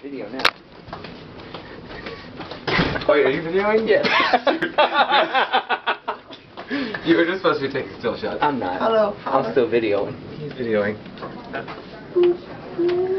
video now. Wait, are you videoing? Yes. You were just supposed to be taking still shots. I'm not. Hello. I'm still videoing. He's videoing.